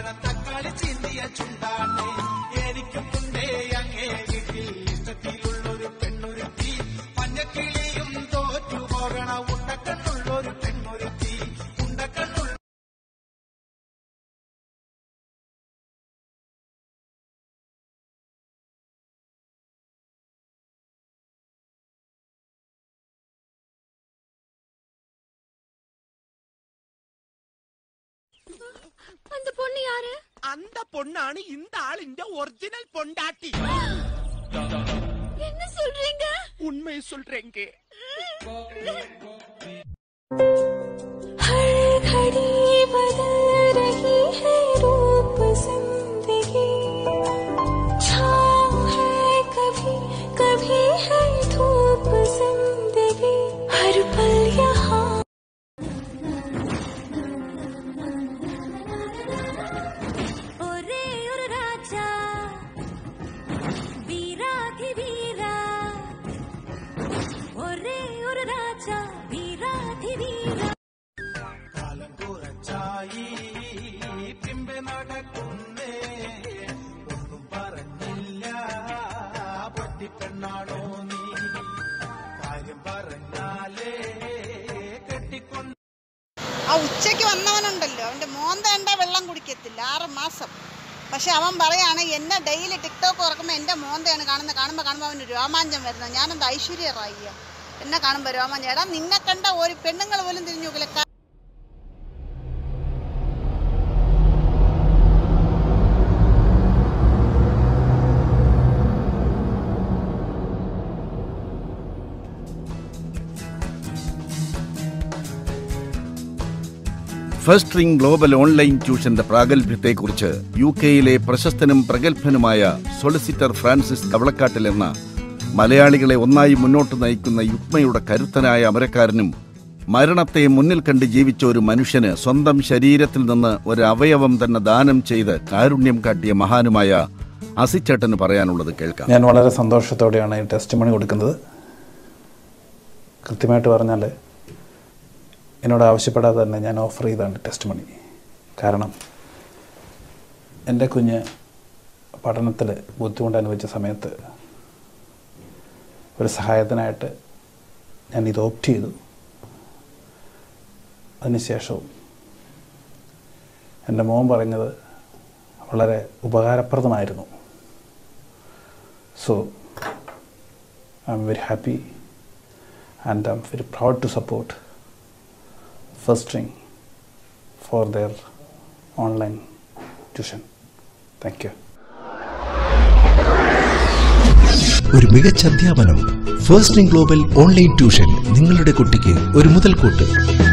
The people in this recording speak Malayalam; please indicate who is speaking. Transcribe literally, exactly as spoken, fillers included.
Speaker 1: പഴം തക്കാളി ചീന്തിയ ചുണ്ടാണ് എനിക്കുണ്ടേ അങ്ങേ വീട്ടിൽ ഇഷ്ടത്തിലുള്ളൊരു പെണ്ണൊരുത്തി മഞ്ഞക്കിളിയും തോറ്റു പോകണ ഉണ്ടക്കണ്ണുള്ളൊരു പെണ്ണൊരുത്തി ഉണ്ടക്കണ്ണുള്ള
Speaker 2: அந்த பொண்ணு யாரு?
Speaker 3: அந்த பொண்ணாണ് இந்த ஆளிന്റെ ஒரிஜினல் பொண்டாட்டி.
Speaker 2: என்ன சொல்றீங்க?
Speaker 3: உண்மை சொல்றேங்க.
Speaker 2: हर घड़ी बदल रही है रूप जिंदगी छाँव है कभी कभी है धूप जिंदगी हर पल यहाँ പിമ്പെ നടക്കുന്നേ ഒന്നും പറഞ്ഞില്ല പൊട്ടിപ്പെണ്ണാണോ നീ കാര്യം പറഞ്ഞാലേ കെട്ടിക്കൊണ്ട്
Speaker 4: ആ ഉച്ചയ്ക്ക് വന്നവനുണ്ടല്ലോ അവന്റെ മോന്തേണ്ട വെള്ളം കുടിക്കത്തില്ല ആറ് മാസം പക്ഷെ അവൻ പറയാണ് എന്നെ ഡെയിലി ടിക്ടോക്ക് തുറക്കുമ്പോൾ എൻ്റെ മോന്തയാണ് കാണുന്നത് കാണുമ്പോൾ കാണുമ്പോൾ അവന് രോമാഞ്ചം വരുന്നത് ഞാനെന്താ ഐശ്വര്യ റായിയ എന്നെ കാണുമ്പോൾ രോമാഞ്ചം എടാ നിന്നെ കണ്ട ഒരു പെണ്ണുങ്ങൾ പോലും തിരിഞ്ഞു നോക്കില്ല.
Speaker 5: ഫസ്റ്റ് റിംഗ് ഗ്ലോബൽ ഓൺലൈൻ ട്യൂഷന്റെ പ്രാഗൽഭ്യത്തെക്കുറിച്ച് യു കെയിലെ പ്രശസ്തനും പ്രഗത്ഭനുമായ സൊളിസിറ്റർ ഫ്രാൻസിസ് കവളക്കാട്ടിൽ എന്ന മലയാളികളെ ഒന്നായി മുന്നോട്ട് നയിക്കുന്ന യുക്മയുടെ കരുത്തനായ അമരക്കാരനും മരണത്തെ മുന്നിൽ കണ്ട് ജീവിച്ച ഒരു മനുഷ്യന് സ്വന്തം ശരീരത്തിൽ നിന്ന് ഒരു അവയവം തന്നെ ദാനം ചെയ്ത് കാരുണ്യം കാട്ടിയ മഹാനുമായ അസിച്ചേട്ടന് പറയാനുള്ളത് കേൾക്കാം.
Speaker 6: ഞാൻ വളരെ സന്തോഷത്തോടെയാണ് ഈ ടെസ്റ്റ് മണി കൊടുക്കുന്നത്. കൃത്യമായിട്ട് പറഞ്ഞാൽ എന്നോട് ആവശ്യപ്പെടാതെ തന്നെ ഞാൻ ഓഫർ ചെയ്താണ് ടെസ്റ്റ് മണി. കാരണം എൻ്റെ കുഞ്ഞ് പഠനത്തിൽ ബുദ്ധിമുട്ട് അനുഭവിച്ച സമയത്ത് ഒരു സഹായത്തിനായിട്ട് ഞാൻ ഇത് ഓപ്റ്റ് ചെയ്തു. അതിനുശേഷവും എൻ്റെ മോൻ പറഞ്ഞത് വളരെ ഉപകാരപ്രദമായിരുന്നു. So I'm very happy and I'm very proud to support First Ring for their online tuition. Thank you.
Speaker 7: ഒരു മികച്ച അധ്യാപനം. First ring global online tuition നിങ്ങളുടെ കുട്ടിക്ക് ഒരു മുതൽക്കൂട്ട്.